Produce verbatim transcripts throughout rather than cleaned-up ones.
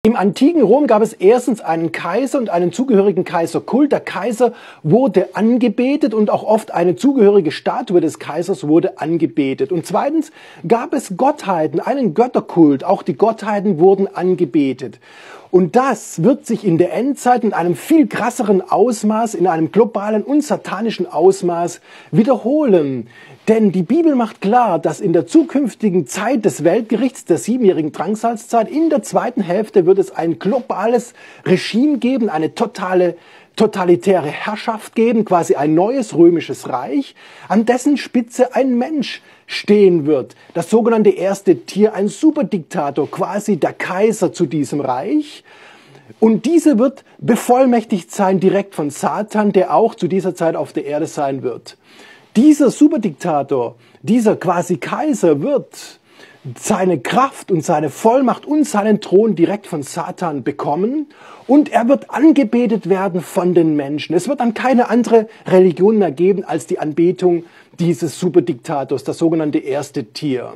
Im antiken Rom gab es erstens einen Kaiser und einen zugehörigen Kaiserkult. Der Kaiser wurde angebetet und auch oft eine zugehörige Statue des Kaisers wurde angebetet. Und zweitens gab es Gottheiten, einen Götterkult. Auch die Gottheiten wurden angebetet. Und das wird sich in der Endzeit in einem viel krasseren Ausmaß, in einem globalen und satanischen Ausmaß wiederholen. Denn die Bibel macht klar, dass in der zukünftigen Zeit des Weltgerichts, der siebenjährigen Drangsalzzeit, in der zweiten Hälfte wird es ein globales Regime geben, eine totale totalitäre Herrschaft geben, quasi ein neues römisches Reich, an dessen Spitze ein Mensch stehen wird. Das sogenannte erste Tier, ein Superdiktator, quasi der Kaiser zu diesem Reich. Und diese wird bevollmächtigt sein direkt von Satan, der auch zu dieser Zeit auf der Erde sein wird. Dieser Superdiktator, dieser quasi Kaiser wird seine Kraft und seine Vollmacht und seinen Thron direkt von Satan bekommen und er wird angebetet werden von den Menschen. Es wird dann keine andere Religion mehr geben als die Anbetung dieses Superdiktators, das sogenannte erste Tier.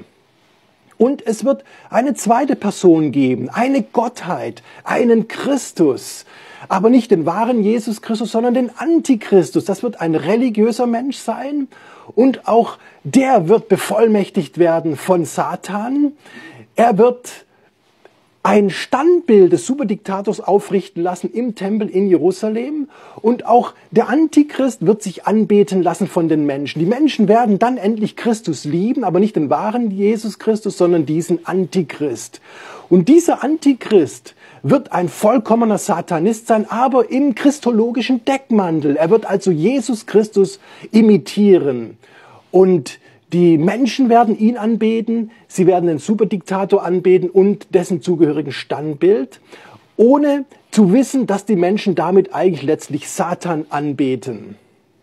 Und es wird eine zweite Person geben, eine Gottheit, einen Christus. Aber nicht den wahren Jesus Christus, sondern den Antichristus. Das wird ein religiöser Mensch sein und auch der wird bevollmächtigt werden von Satan. Er wird ein Standbild des Superdiktators aufrichten lassen im Tempel in Jerusalem und auch der Antichrist wird sich anbeten lassen von den Menschen. Die Menschen werden dann endlich Christus lieben, aber nicht den wahren Jesus Christus, sondern diesen Antichrist. Und dieser Antichrist wird ein vollkommener Satanist sein, aber im christologischen Deckmantel. Er wird also Jesus Christus imitieren. Und die Menschen werden ihn anbeten, sie werden den Superdiktator anbeten und dessen zugehörigen Standbild, ohne zu wissen, dass die Menschen damit eigentlich letztlich Satan anbeten.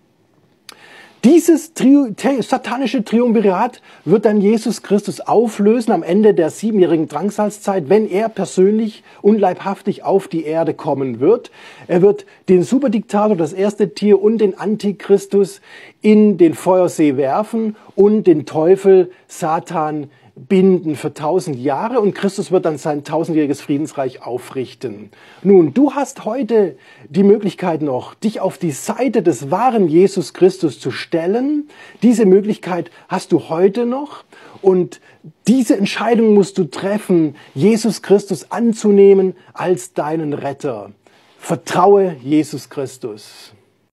Dieses Tri- satanische Triumvirat wird dann Jesus Christus auflösen am Ende der siebenjährigen Drangsalzzeit, wenn er persönlich und leibhaftig auf die Erde kommen wird. Er wird den Superdiktator, das erste Tier und den Antichristus in den Feuersee werfen und den Teufel, Satan, binden für tausend Jahre und Christus wird dann sein tausendjähriges Friedensreich aufrichten. Nun, du hast heute die Möglichkeit noch, dich auf die Seite des wahren Jesus Christus zu stellen. Diese Möglichkeit hast du heute noch und diese Entscheidung musst du treffen, Jesus Christus anzunehmen als deinen Retter. Vertraue Jesus Christus.